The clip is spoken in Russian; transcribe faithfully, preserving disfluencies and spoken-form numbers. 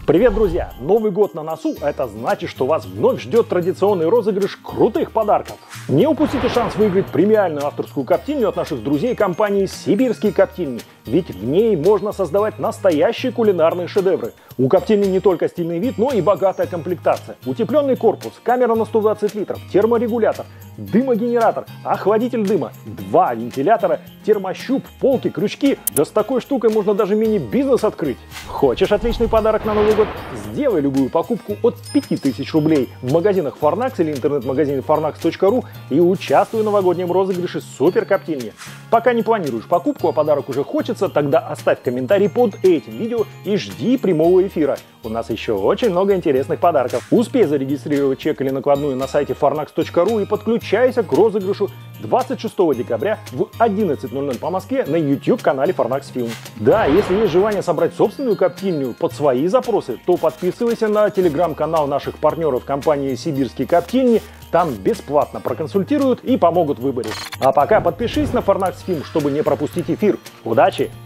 Привет, друзья! Новый год на носу, а это значит, что вас вновь ждет традиционный розыгрыш крутых подарков. Не упустите шанс выиграть премиальную авторскую коптильню от наших друзей компании «Сибирские коптильни», ведь в ней можно создавать настоящие кулинарные шедевры. У коптильни не только стильный вид, но и богатая комплектация. Утепленный корпус, камера на сто двадцать литров, терморегулятор, дымогенератор, охладитель дыма, два вентилятора, термощуп, полки, крючки. Да с такой штукой можно даже мини-бизнес открыть. Хочешь отличный подарок на Новый год? Сделай любую покупку от пяти тысяч рублей в магазинах Farnax или интернет-магазине farnax точка ру и участвуй в новогоднем розыгрыше супер коптильни. Пока не планируешь покупку, а подарок уже хочется, тогда оставь комментарий под этим видео и жди прямого эфира. У нас еще очень много интересных подарков. Успей зарегистрировать чек или накладную на сайте farnax точка ру и подключайся к розыгрышу двадцать шестого декабря в одиннадцать ноль ноль по Москве на YouTube-канале Farnax Film. Да, если есть желание собрать собственную коптильню под свои запросы, то подписывайся на телеграм-канал наших партнеров компании «Сибирские коптильни». Там бесплатно проконсультируют и помогут в выборе. А пока подпишись на Farnax Film, чтобы не пропустить эфир. Удачи!